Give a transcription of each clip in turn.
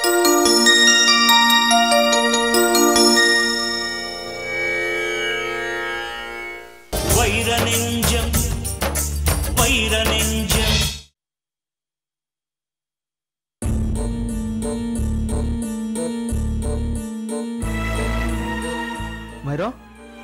வைரநெஞ்சம் வைரநெஞ்சம். வைரம்,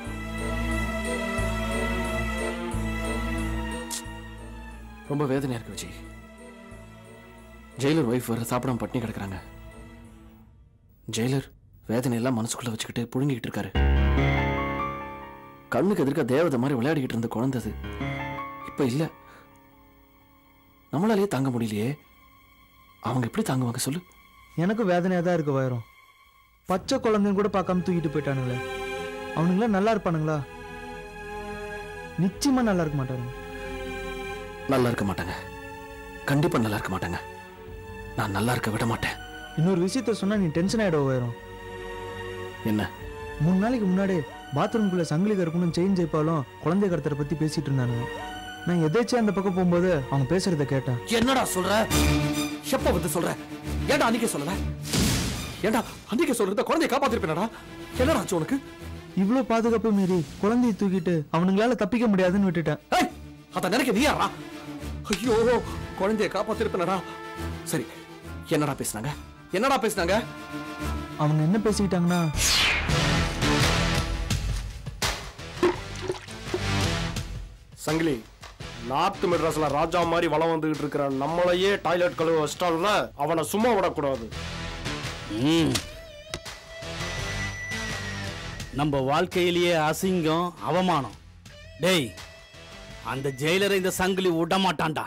ரொம்ப வேதனையா இருக்கு விஜய். ஜெயிலர் ஒய்ஃப் வேற சாப்பிடாம பட்டினி கிடக்குறாங்க. ஜெயிலர் வேதனையெல்லாம் மனசுக்குள்ள வச்சுக்கிட்டு புழுங்கிட்டு இருக்காரு. கண்ணுக்கு எதிர்க்க தேவதை மாதிரி விளையாடிக்கிட்டு இருந்த குழந்தது இப்ப இல்ல. நம்மளாலேயே தாங்க முடியலையே. அவங்க எப்படி தாங்குவாங்க சொல்லு? எனக்கும் வேதனையா தான் இருக்கு வைரம். பச்சை குழந்தைன்னு கூட பார்க்காம தூக்கிட்டு போயிட்டானுங்களே. அவனுங்களா நல்லா இருப்பானுங்களா? நிச்சயமா நல்லா இருக்க மாட்டானுங்க. நல்லா இருக்க மாட்டாங்க. கண்டிப்பா நல்லா இருக்க மாட்டாங்க. நான் நல்லா இருக்க விட மாட்டேன். இன்னொரு விஷயத்த சொன்னா நீ டென்ஷன் ஆயிடுவ வைரம். என்ன? 3 நாளைக்கு முன்னாடி பாத்ரூம்குள்ள சங்கிலி கருப்பனும் செயின் ஜெயிப்பாலும் குழந்தை கடத்தரை பத்தி பேசிட்டு இருந்தானுங்க. நான் எதாச்சும் அந்த பக்கம் போகும்போது அவங்க பேசுறத கேட்டேன். என்னடா சொல்ற? எப்ப வந்து சொல்ற? ஏன்டா அன்னைக்கு சொல்லல? ஏன்டா அன்னைக்கு சொல்றத குழந்தையை காப்பாத்திருப்பேனடா? என்னடா ஆச்சு உனக்கு? இவ்ளோ பாதுகாப்பு மீறி குழந்தையை தூக்கிட்டு அவனுங்களால தப்பிக்க முடியாதுன்னு விட்டுட்டேன். அத நினைக்க நீ யாரா? ஐயோ, குழந்தையை காப்பாத்திருப்பேனடா. சரி, என்னடா பேசுனாங்க? என்னடா பேசுனாங்க? அவங்க என்ன பேசிக்கிட்டாங்கன்னா, சங்கிலி நார்த் மெட்ராஸ்ல ராஜா மாதிரி வளம் வந்துகிட்டு இருக்கிற நம்மளையே டாய்லெட் கழுவ வச்சிட்டான்ல, அவனை சும்மா விடக்கூடாது. நம்ம வாழ்க்கையிலேயே அசிங்கம் அவமானம். டேய், அந்த ஜெயிலரை இந்த சங்கிலி விட மாட்டான்டா.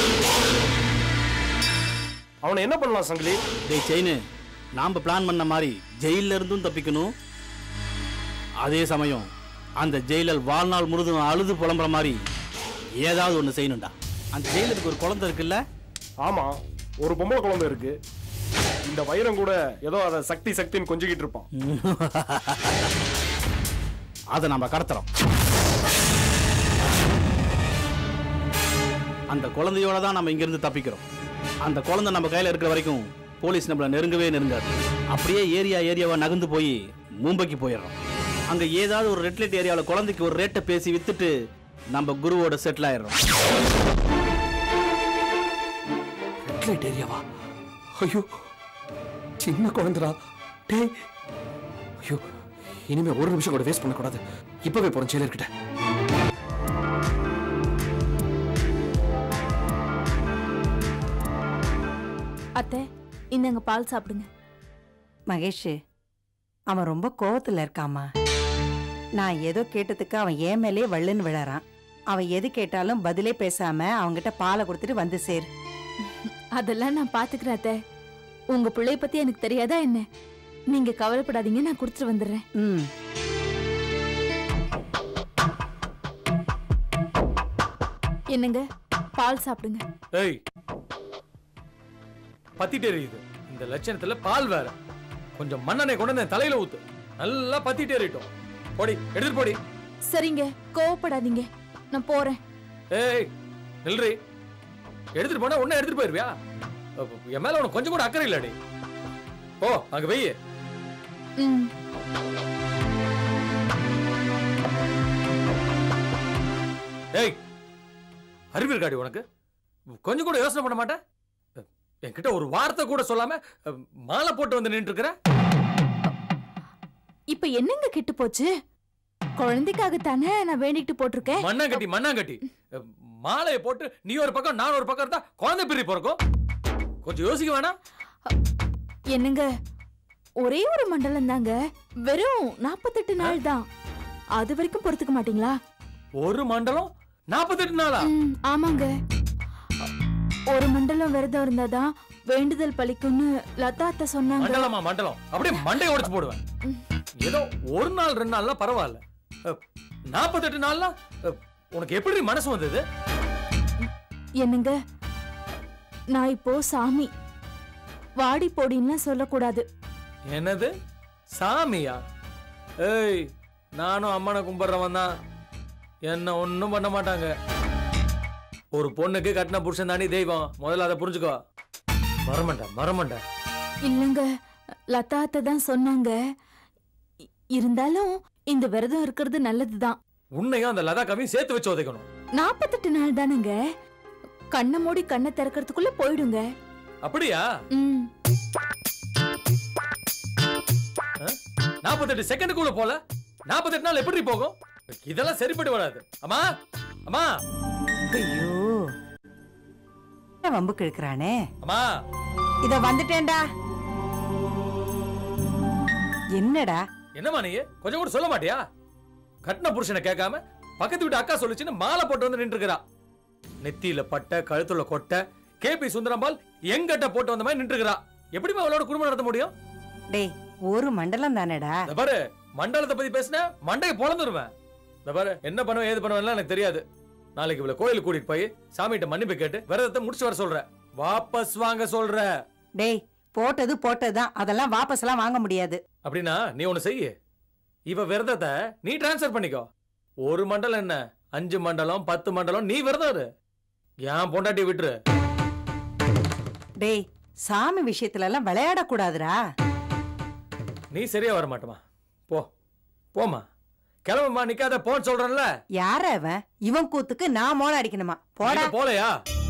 அவனை என்ன பண்ணலாம் சங்கிலி? டேய் செயினு, நாம பிளான் பண்ண மாதிரி ஜெயில இருந்தும் தப்பிக்கணும். அதே சமயம் அந்த ஜெயிலர் வாழ்நாள் முழுதும் அழுது புலம்புற மாதிரி ஏதாவது ஒண்ணு செய்யணும்டா. அந்த ஜெயிலருக்கு ஒரு குழந்தை இருக்குல்ல? ஆமா, ஒரு பொம்பளை குழந்தை இருக்கு. இந்த வைரம் கூட ஏதோ அதை சக்தி சக்தின்னு கொஞ்சிக்கிட்டு இருப்பான். அதை நம்ம கடத்துறோம். அந்த குழந்தையோட தான் நம்ம இங்கிருந்து தப்பிக்கிறோம். அந்த குழந்தை நம்ம கையில இருக்கிற வரைக்கும் போலீஸ் நம்மள நெருங்கவே நெருங்காது. அப்படியே ஏரியாவா நகர்ந்து போய் மும்பைக்கு போயிடுறோம். அங்க ஏதாவது ஒரு ரெட் லைட் ஏரியாவில் குழந்தைக்கு ஒரு ரேட்டை பேசி வித்துட்டு நம்ம குருவோட செட்டில் ஆயிடுறோம். ரெட் லைட் ஏரியாவா? ஐயோ, சின்ன குழந்தைடா. டேய், ஐயோ, இனிமே ஒரு நிமிஷம் கூட வேஸ்ட் பண்ணக்கூடாது. இப்பவே போறேன் ஜெயிலர்கிட்ட. அத்தை, இந்தங்க பால் சாப்பிடுங்க. மகேஷ், அவன் ரொம்ப கோவத்துல இருக்காமா. நான் ஏதோ கேட்டதுக்கு அவன் ஏன் மேலே வள்ளுன்னு விழறான். அவன் எது கேட்டாலும் பதிலே பேசாம அவங்கிட்ட பாலை கொடுத்துட்டு வந்து சேர். அதெல்லாம் நான் பாத்துக்கிறேன் அத்தை. உங்க பிள்ளைய பத்தி எனக்கு தெரியாதா என்ன? நீங்க கவலைப்படாதீங்க, நான் குடுத்துட்டு வந்துடுறேன். என்னங்க, பால் சாப்பிடுங்க. ஏய், பத்திட்டு எரியுது. இந்த லட்சணத்துல பால் வேற. கொஞ்சம் மண்ணெண்ணெய் கொண்டு வந்து தலையில ஊத்து. நல்லா பத்திட்டு எறிட்டோம். போடி, எடுத்துட்டு போடி. சரிங்க, கோவப்படாதீங்க, நான் போறேன். ஏய் நில்றி. எடுத்துட்டு போனா உன்ன எடுத்துட்டு போயிருவியா? என் மேல உனக்கு கொஞ்சம் கூட அக்கறை இல்லடி. ஓ, அங்க வெய்ய. ஏய், அறிவு இருக்காடி உனக்கு? கொஞ்சம் கூட யோசனை பண்ண மாட்டேன். என்கிட்ட ஒரு வார்த்தை கூட சொல்லாம மாலை போட்டு வந்து நின்று இருக்கிற. இப்ப என்னங்க கிட்டு போச்சு? குழந்தைக்காகத்தானே நான் வேண்டிட்டு போட்டிருக்கேன். மண்ணாங்கட்டி மாலையை போட்டு நீ ஒரு பக்கம் நான் ஒரு பக்கம் இருந்தா குழந்தை பிரி பிறக்கும். கொஞ்சம் யோசிக்க வேணாம்? என்னங்க, ஒரே ஒரு மண்டலம் தாங்க, வெறும் 48 நாள் தான். அது வரைக்கும் பொறுத்துக்க மாட்டீங்களா? ஒரு மண்டலம் 48 நாளா? ஆமாங்க, ஒரு மண்டலம் விரதம் இருந்தாதான் வேண்டுதல் பலிக்கும்னு லதா அத்தை சொன்னாங்க. மண்டலம் அப்படியே மண்டையை உடைச்சு போடுவேன். ஏதோ ஒரு நாள் 2 நாள்லாம் பரவாயில்ல. 48 நாள்ல உனக்கு எப்படி மனசு வந்தது? என்னங்க, நான் இப்போ சாமி, வாடி போடின்னு சொல்லக்கூடாது. என்னது சாமியா? ஏய், நானும் அம்மனை கும்பிடுறவன் தான். என்ன ஒண்ணும் பண்ண மாட்டாங்க. ஒரு பொண்ணுக்கு கட்டின புருஷன் தானே தெய்வம். முதல்ல அதை புரிஞ்சுக்கோ. மறமாட்டேன். இல்லங்க, லதா அத்தை தான் சொன்னாங்க. இருந்தாலும் இந்த விரதம் இருக்கிறது நல்லதுதான். உன்னையும் அந்த லதாக்காவையும் சேர்த்து வச்சு உதைக்கணும். 48 நாள் தானுங்க. கண்ணை மூடி கண்ணை திறக்கிறதுக்குள்ள போயிடுங்க. அப்படியா? 48 செகண்டுக்குள்ள போல 48 நாள் எப்படி போகும்? இதெல்லாம் சரிப்பட்டு வராது. அம்மா அம்மா, ஐயோ வம்புக்கு இருக்கிறானே. அம்மா இத வந்துட்டேன்டா. என்னடா? என்னம்மா நீ கொஞ்சம் கூட சொல்ல மாட்டியா? கட்டின புருஷனை கேட்காம பக்கத்து வீட்டு அக்கா சொல்லுச்சுன்னு மாலை போட்டு வந்து நின்று இருக்கா. நெத்தியில பட்டை, கழுத்துல கொட்டை, கேபி சுந்தரம்பால் எங்கிட்ட போட்டு வந்த மாதிரி நின்று இருக்கா. எப்படிமா அவளோட குடும்பம் நடத்த முடியும்? டேய், ஒரு மண்டலம் தானேடா. பாரு, மண்டலத்தை பத்தி பேசினா மண்டையை பொளந்துருவேன். பாரு, என்ன பண்ணுவேன் ஏது பண்ணுவேன் எனக்கு தெரியாது. நாளைக்கு இவ்வளவு கோயிலுக்கு கூட்டிட்டு போய் சாமிகிட்ட மன்னிப்பு கேட்டு விரதத்தை முடிச்சு வர சொல்ற. வாபஸ் வாங்க சொல்ற. டேய், போட்டது போட்டதுதான், அதெல்லாம் வாபஸ் எல்லாம் வாங்க முடியாது. அப்படின்னா நீ ஒண்ணு செய்ய, இவ விரதத்தை நீ டிரான்ஸ்ஃபர் பண்ணிக்கோ. ஒரு மண்டலம் என்ன, 5 மண்டலம் 10 மண்டலம் நீ விரதம் இரு. ஏன் பொண்டாட்டி விட்டுரு. டேய், சாமி விஷயத்துல எல்லாம் விளையாடக்கூடாதுடா. நீ சரியா வர மாட்டமா. போ போமா, கிளம்புமா, நிக்காத போன்னு சொல்றேன்ல. யார அவன்? இவன் கூத்துக்கு நான் மோள அடிக்கணுமா? போடா. போலையா?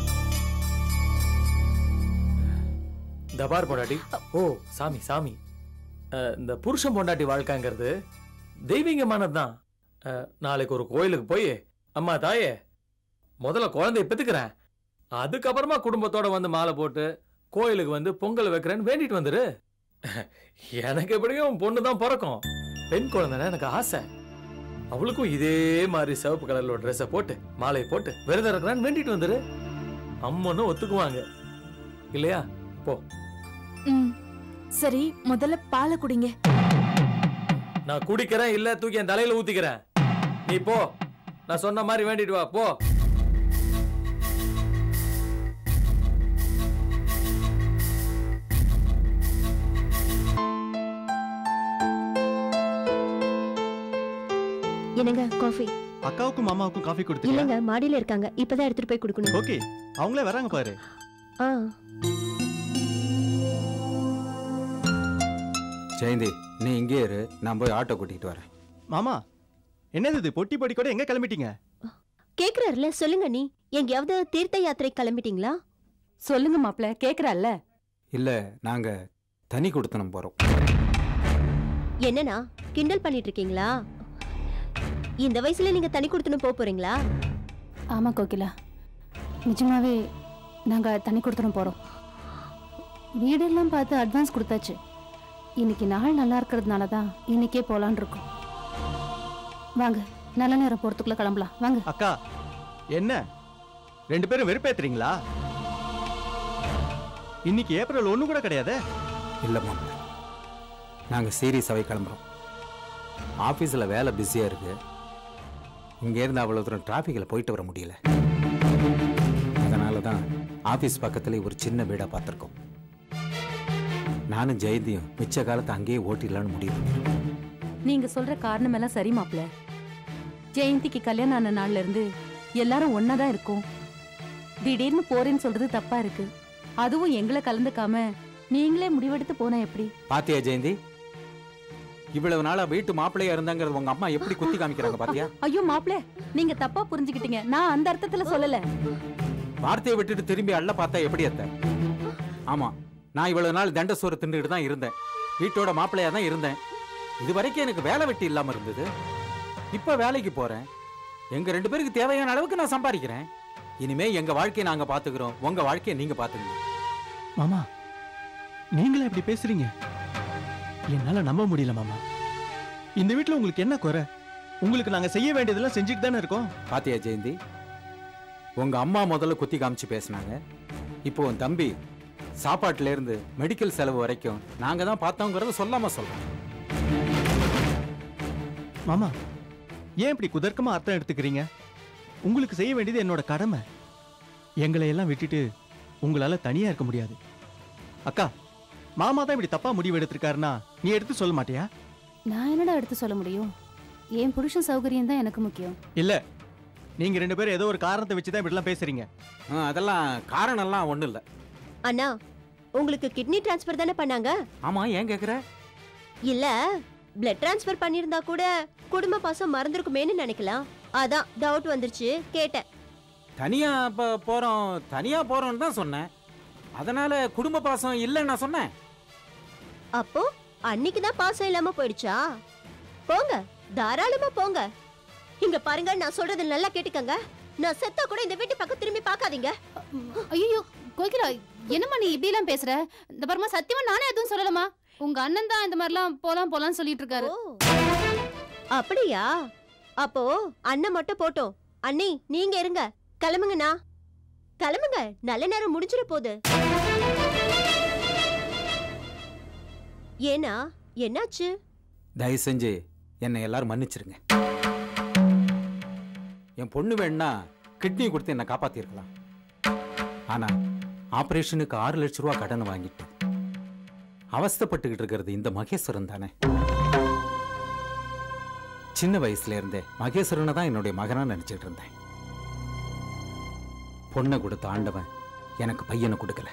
இந்த பார் பொண்டாட்டி. ஓ சாமி சாமி, இந்த புருஷன் பொண்டாட்டி வாழ்க்கைங்கிறது தெய்வீகமானதுதான். நாளைக்கு ஒரு கோயிலுக்கு போய், அம்மா தாயே முதல்ல குழந்தைய பெத்துக்கிறேன், அதுக்கப்புறமா குடும்பத்தோட வந்து மாலை போட்டு கோயிலுக்கு வந்து பொங்கல் வைக்கிறேன்னு வேண்டிட்டு வந்துரு. எனக்கு எப்படியும் பொண்ணுதான் பிறக்கும். பெண் குழந்தைன்னா எனக்கு ஆசை. அவளுக்கும் இதே மாதிரி சிவப்பு கலர்ல ஒரு ட்ரெஸ்ஸை போட்டு மாலையை போட்டு விரதம் இருக்கிறான்னு வேண்டிட்டு வந்துரு. அம்மனும் ஒத்துக்குவாங்க இல்லையா? போ. சரி, முதல்ல பாலை குடிங்க. நான் குடிக்கிறேன் இல்ல தூக்கி என் தலையில ஊத்திக்கிறேன். நீ போ, நான் சொன்ன மாதிரி வேண்டிட்டு வா. போ. என்னங்க காஃபி? அக்காவுக்கும் மாமாவுக்கும் காஃபி கொடுத்தீங்க? இல்லங்க, மாடியில இருக்காங்க, இப்பதான் எடுத்துட்டு போய் கொடுக்கணும். ஓகே, அவங்களே வராங்க பாரு. ஜெயந்தி, நீ இங்கே இரு, நான் போய் ஆட்டோ கூட்டிட்டு வரேன். மாமா, என்னது இது பொட்டி பொடி கூட எங்க கிளம்பிட்டீங்க? கேக்குறாருல, சொல்லுங்க. நீ எங்கயாவது தீர்த்த யாத்திரை கிளம்பிட்டீங்களா? சொல்லுங்க மாப்ள, கேக்குறல்ல. இல்ல, நாங்க தனி கொடுத்தனம் போறோம். என்னன்னா கிண்டல் பண்ணிட்டு இருக்கீங்களா? இந்த வயசுல நீங்க தனி கொடுத்தனும் போறீங்களா? ஆமா கோகிலா, நிஜமாவே நாங்க தனி கொடுத்தனும் போறோம். வீடெல்லாம் பார்த்து அட்வான்ஸ் கொடுத்தாச்சு. இன்னைக்கு நாள் நல்லா இருக்கிறதுனால தான் இன்னைக்கே போலான் இருக்கோம். வாங்க, நல்ல நேரம் போறதுக்குள்ள கிளம்பலாம். வாங்க. அக்கா, என்ன 2 பேரும் வெறுப்பேத்துறீங்களா? இன்னைக்கு ஏப்ரல் 1 கூட கிடையாது. இல்ல மாமா, நாங்க சீரியஸாவே கிளம்புறோம். ஆபீஸ்ல வேலை பிஸியா இருக்கு. இங்க இருந்து அவ்வளவு தூரம் டிராபிக்ல போயிட்டு வர முடியல. அதனாலதான் ஆபீஸ் பக்கத்துல ஒரு சின்ன வீடா பார்த்திருக்கோம். நானும் ஜெயந்தியும் மிச்ச காலத்தை அங்கேயே ஓட்டிடலான்னு முடிவு பண்ணிருக்கோம். நீங்க சொல்ற காரணம் எல்லாம் சரி மாப்ள. ஜெயந்திக்கு கல்யாணம் ஆன நாள்ல இருந்து எல்லாரும் ஒன்னாதான் இருக்கோம். திடீர்னு போறேன்னு சொல்றது தப்பா இருக்கு. அதுவும் எங்களை கலந்துக்காம நீங்களே முடிவெடுத்து போனா எப்படி? பாத்தியா ஜெயந்தி, இவ்வளவு நாளா வீட்டு மாப்பிள்ளையா இருந்தாங்கிறது உங்க அம்மா எப்படி குத்தி காமிக்கிறாங்க பாத்தியா? ஐயோ மாப்ள, நீங்க தப்பா புரிஞ்சுக்கிட்டீங்க. நான் அந்த அர்த்தத்துல சொல்லல. வார்த்தையை விட்டுட்டு திரும்பி அள்ள பார்த்தா எப்படி அத்த? ஆமா, நான் இவ்வளவு நாள் தண்ட சோறு தின்னுட்டு தான் இருந்தேன். வீட்டோட மாப்பிள்ளையா தான் இருந்தேன். இது வரைக்கும் எனக்கு வேலை வெட்டி இல்லாம இருந்தது. இப்ப வேலைக்கு போறேன். எங்க 2 பேருக்கு தேவையான அளவுக்கு நான் சம்பாதிக்கிறேன். இனிமே எங்க வாழ்க்கையை நாங்க பாத்துக்கிறோம், உங்க வாழ்க்கையை நீங்க பாத்துக்கங்க. மாமா, நீங்களே இப்படி பேசுறீங்க? என்னால நம்ப முடியல மாமா. இந்த வீட்டுல உங்களுக்கு என்ன குறை? உங்களுக்கு நாங்க செய்ய வேண்டியதெல்லாம் செஞ்சுட்டு தானே இருக்கோம். பாத்தியா ஜெயந்தி, உங்க அம்மா முதல்ல குத்தி காமிச்சு பேசினாங்க. இப்போ உன் தம்பி சாப்பாட்டுல இருந்து மெடிக்கல் செலவு வரைக்கும் நாங்க தான் பார்த்தோங்கிறத சொல்லாம சொல்றோம். மாமா, ஏன் இப்படி குதர்க்கமா அர்த்தம் எடுத்துக்கிறீங்க? உங்களுக்கு செய்ய வேண்டியது என்னோட கடமை. எங்களை எல்லாம் விட்டுட்டு உங்களால தனியா இருக்க முடியாது. அக்கா, மாமா தான் இப்படி தப்பா முடிவு எடுத்திருக்காருன்னா நீ எடுத்து சொல்ல மாட்டியா? நான் என்னடா எடுத்து சொல்ல முடியும்? என் புருஷன் சௌகரியம் தான் எனக்கு முக்கியம். இல்ல, நீங்க 2 பேரும் ஏதோ ஒரு காரணத்தை வச்சுதான் இப்படிலாம் பேசுறீங்க. அதெல்லாம் காரணம் எல்லாம் ஒண்ணு இல்ல. அண்ணா, உங்களுக்கு கிட்னி டிரான்ஸ்ஃபர் தானே பண்ணாங்க? ஆமா, ஏன் கேக்குற? இல்ல பிளட் டிரான்ஸ்ஃபர் பண்ணிருந்தா கூட குடும்ப பாசம் மறந்துருக்குமேன்னு நினைக்கலாம். அதான் டவுட் வந்துருச்சு, கேட்டேன். தனியா போறோம்னு தான் சொன்னேன். அதனால குடும்ப பாசம் இல்லைன்னு நான் சொன்னேன். அப்போ அன்னைக்கு தான் பாசம் இல்லாம போயிடுச்சா? போங்க, தாராளமா போங்க. இங்க பாருங்க, நான் சொல்றது நல்லா கேட்டுக்கங்க. நான் செத்தா கூட இந்த வீட்டு பக்கம் திரும்பி பார்க்காதீங்க. ஐயோ கோகிலா, என்னம்மா நீ இப்படி எல்லாம் பேசுற? இந்த பரமா சத்தியமா நானே எதுவும் சொல்லலமா. உங்க அண்ணன் தான் இந்த மாதிரிலாம் போலாம் சொல்லிட்டு இருக்காரு. அப்படியா? அப்போ அண்ணன் மட்டும் போட்டோம். அண்ணி நீங்க இருங்க, கிளம்புங்கண்ணா, கிளம்புங்க. நல்ல நேரம் முடிஞ்சிட போகுது. ஏனா என்னாச்சு? தயவு செஞ்சு என்னை எல்லாரும் மன்னிச்சிருங்க. என் பொண்ணு வேணா கிட்னி கொடுத்து என்னை காப்பாத்திருக்கலாம். ஆனா ஆபரேஷனுக்கு 6 லட்சம் ரூபாய் கடன் வாங்கிட்டு அவஸ்தைப்பட்டுக்கிட்டு இருக்கிறது இந்த மகேஸ்வரன் தானே. சின்ன வயசுல இருந்தே மகேஸ்வரனை தான் என்னுடைய மகனா நினைச்சிட்டு இருந்தேன். பொண்ணை கொடுத்த ஆண்டவன் எனக்கு பையனை கொடுக்கல.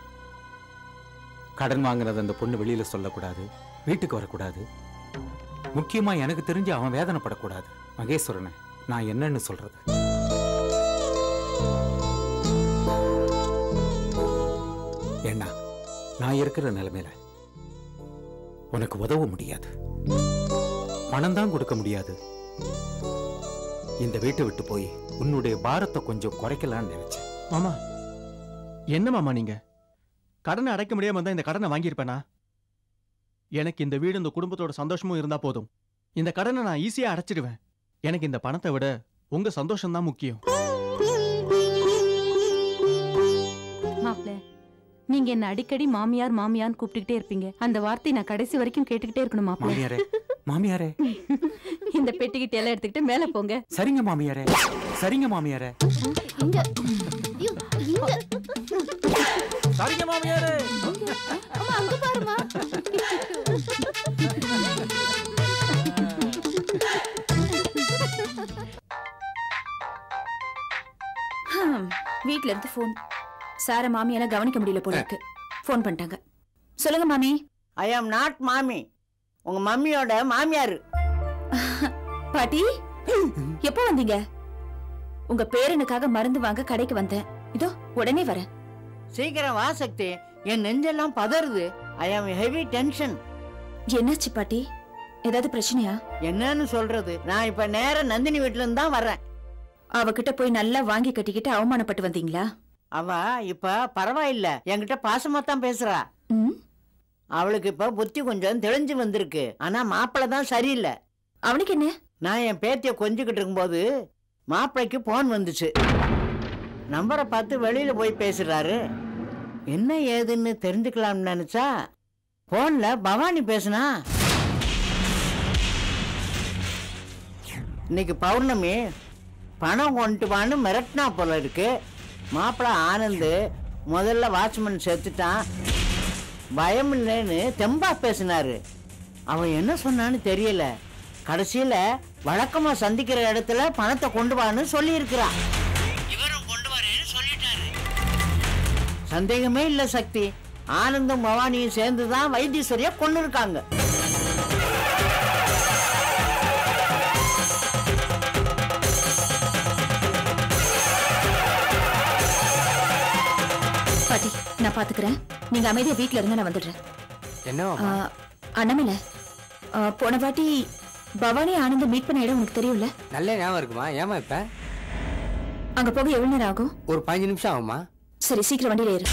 கடன் வாங்கினது அந்த பொண்ணு வெளியில சொல்லக்கூடாது, வீட்டுக்கு வரக்கூடாது. முக்கியமா எனக்கு தெரிஞ்சு அவன் வேதனைப்படக்கூடாது. மகேஸ்வரனை நான் என்னன்னு சொல்றது? ஏன்னா நான் இருக்கிற நிலைமையில உனக்கு உதவ முடியாது, பணம் தான் கொடுக்க முடியாது. இந்த வீட்டை விட்டு போய் உன்னுடைய பாரத்தை கொஞ்சம் குறைக்கலாம்னு நினைச்சேன். மாமா, என்ன மாமா நீங்க கடனை அடைக்க முடியாம தான் இந்த கடனை வாங்கியிருப்பேனா? எனக்கு இந்த வீடு இந்த குடும்பத்தோட சந்தோஷமும் இருந்தா போதும். இந்த கடனை நான் ஈஸியா அடைச்சிடுவேன். எனக்கு இந்த பணத்தை விட உங்க சந்தோஷம் தான் முக்கியம். மாப்ள, நீங்க என்ன அடிக்கடி மாமியார் மாமியார்னு கூப்பிட்டுக்கிட்டே இருப்பீங்க. அந்த வார்த்தை நான் கடைசி வரைக்கும் கேட்டுக்கிட்டே இருக்கணும் மாப்ள. மாமியாரே, மாமியாரே, இந்த பெட்டிக்கிட்ட எல்லாம் எடுத்துக்கிட்டு மேல போங்க. சரிங்க மாமியாரே, சரிங்க மாமியாரே, இங்க ஐயோ, இங்க சரிங்க மாமியாரே. அம்மா அங்க பாருமா. வீட்ல இருந்து போன். சார மாமியால கவனிக்க முடியல போல இருக்கு. போன் பண்ணிட்டாங்க. சொல்லுங்க மாமி. ஐ ஆம் நாட் மாமி, உங்க மம்மியோட மாமியாரு. பாட்டி, எப்போ வந்தீங்க? உங்க பேரனுக்காக மருந்து வாங்க கடைக்கு வந்தேன். இதோ உடனே வரேன். சீக்கிரம் வா சக்தி, என் நெஞ்செல்லாம் பதறுது. ஐ ஆம் ஹெவி டென்ஷன். என்னாச்சு பாட்டி? ஏதாவது பிரச்சனையா? என்னன்னு சொல்றது, நான் இப்ப நேர நந்தினி வீட்டுல இருந்து தான் வர்றேன். அவகிட்ட போய் நல்லா வாங்கி கட்டிக்கிட்டு அவமானப்பட்டு வந்தீங்களா? அவ இப்ப பரவாயில்ல, என்கிட்ட பாசமா தான் பேசுறா. அவளுக்கு இப்ப புத்தி கொஞ்சம் தெளிஞ்சு வந்திருக்கு. ஆனா மாப்பிள்ள தான் சரியில்லை. அவனுக்கு என்ன? நான் என் பேத்திய கொஞ்சிக்கிட்டு இருக்கும்போது மாப்பிள்ளைக்கு போன் வந்துச்சு. நம்பரை பார்த்து வெளியில போய் பேசுறாரு. என்ன ஏதுன்னு தெரிஞ்சுக்கலாம்னு நினைச்சா போன்ல பவானி பேசுனா. இன்னைக்கு பௌர்ணமி, பணம் கொண்டு வான்னு மிரட்டினா போல இருக்கு. மாப்பிள்ள ஆனந்து முதல்ல வாட்ச்மேன் செத்துட்டான், பயம் இல்லைன்னு தெம்பா பேசினாரு. அவன் என்ன சொன்னான்னு தெரியல. கடைசியில வழக்கமா சந்திக்கிற இடத்துல பணத்தை கொண்டு வான்னு சொல்லி இருக்கிறான். இவரும் கொண்டு வரேன்னு சொல்லிட்டாரு. சந்தேகமே இல்ல சக்தி, ஆனந்தும் பவானியும் சேர்ந்துதான் வைத்தீஸ்வரிய கொண்டு இருக்காங்க. பாட்டி, நான் பாத்துக்கிறேன். நீங்க அமைதியா வீட்டுல இருந்தா நான் வந்துடுறேன். என்ன அண்ணாமல, போன வாட்டி பவானி ஆனந்த மீட் பண்ண இடம் உனக்கு தெரியும்ல? நல்ல ஞாபகம் இருக்குமா? ஏமா இப்ப அங்க போக எவ்வளவு நேரம் ஆகும்? ஒரு 15 நிமிஷம் ஆகுமா? சரி, சீக்கிரம் வண்டியில ஏறு.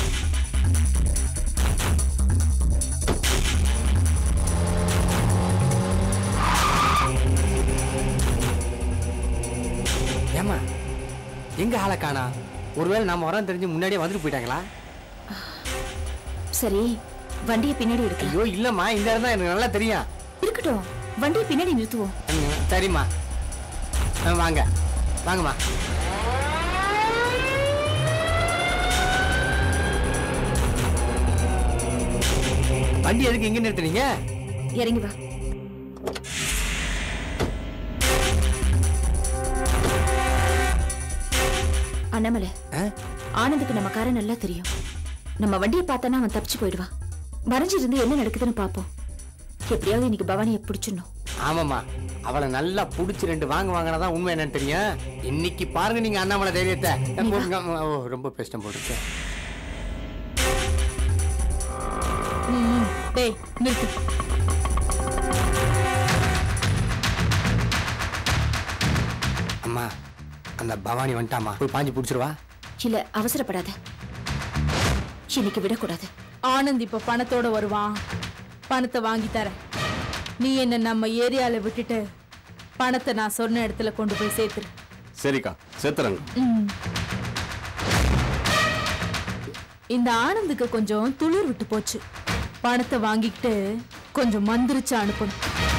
ஏமா எங்க ஆளை காணா? ஒருவேளை நாம வரோம் தெரிஞ்சு முன்னாடியே வந்துட்டு போயிட்டாங்களா? சரி, வண்டியை பின்னாடி எடுக்க. ஐயோ இல்லம்மா, இந்த இடம் தான் எனக்கு நல்லா தெரியும். இருக்கட்டும், வண்டியை பின்னாடி நிறுத்துவோம். சரிம்மா, வாங்க வாங்கம்மா. வண்டி எதுக்கு இங்க நிறுத்துறீங்க? இறங்கி வா. அண்ணாமலை, ஆனந்துக்கு நம்ம காரை நல்லா தெரியும். நம்ம வண்டியை பார்த்தானா அவன் தப்பிச்சு போயிடுவான். மறைஞ்சிருந்து என்ன நடக்குதுன்னு பாப்போம். எப்படியாவது இன்னைக்கு பவானியை பிடிச்சிடணும். ஆமாம்மா, அவளை நல்லா புடிச்சு 2 வாங்கினாதான் உண்மை என்னன்னு தெரியும். இன்னைக்கு பாருங்க நீங்க அண்ணாமலை தைரியத்தை. ரொம்ப பேசிட்டேன் போட்டுருக்கேன். டேய் நிறுத்து. அம்மா, அந்த பவானி வந்துட்டாமா, போய் பாஞ்சு பிடிச்சிருவா. இல்ல, அவசரப்படாத. இன்னைக்கு விடக்கூடாது. ஆனந்த் இப்ப பணத்தோட வருவான். பணத்தை வாங்கி தர. நீ என்ன நம்ம ஏரியால விட்டுட்டு பணத்தை நான் சொன்ன இடத்துல கொண்டு போய் சேர்த்துரு. சரிக்கா, சேர்த்துறேங்க. இந்த ஆனந்துக்கு கொஞ்சம் துளிர் விட்டு போச்சு. பணத்தை வாங்கிக்கிட்டு கொஞ்சம் மந்திரிச்சு அனுப்பணும்.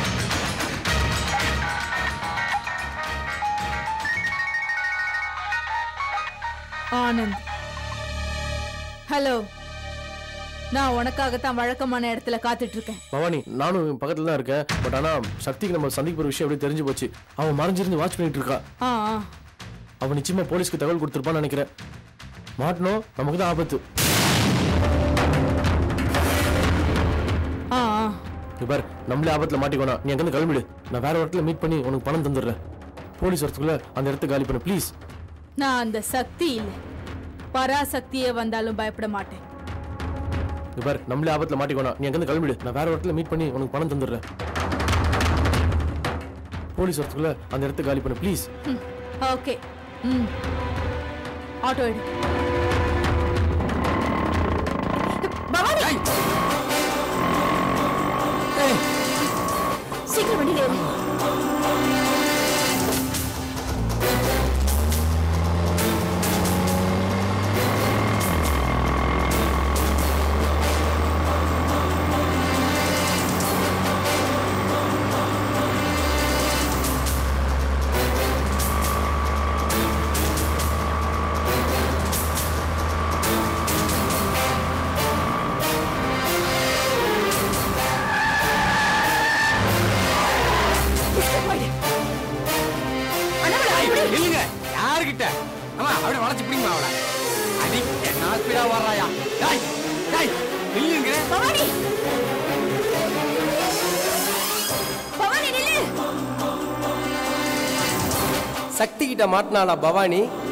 ஆனந்த், ஹலோ. நான் உனக்காகத்தான் வழக்கமான இடத்துல காத்துட்டு இருக்கேன். பவானி, நானும் பக்கத்துல தான் இருக்கேன். பட் ஆனா சக்திக்கு நம்ம சந்திக்க போற விஷயம் எப்படி தெரிஞ்சு போச்சு. அவன் மறைஞ்சிருந்து வாட்ச் பண்ணிட்டு இருக்கா. அவன் நிச்சயமா போலீஸ்க்கு தகவல் கொடுத்துருப்பான்னு நினைக்கிறேன். மாட்டணும், நமக்கு தான் ஆபத்து. பார், நம்மளே ஆபத்துல மாட்டிக்கோனா. நீ அங்கிருந்து கிளம்பிடு. நான் வேற இடத்துல மீட் பண்ணி உனக்கு பணம் தந்துடுறேன். போலீஸ் வரத்துக்குள்ள அந்த இடத்த காலி பண்ணு ப்ளீஸ். நான் அந்த சக்தி இல்ல, பராசக்தியே வந்தாலும் பயப்பட மாட்டேன். பார், நம்மளே ஆபத்துல மாட்டிக்கோனா. நீ அங்கிருந்து கிளம்பிடு. நான் வேற இடத்துல மீட் பண்ணி உனக்கு பணம் தந்துடுறேன். போலீஸ் வரத்துக்குள்ள அந்த இடத்த காலி பண்ணு ப்ளீஸ். ஓகே. ஆட்டோ எடு. சீக்கிரம் வண்டியில ஏறு. சக்தி கிட்ட மாட்டினாளா பவானி?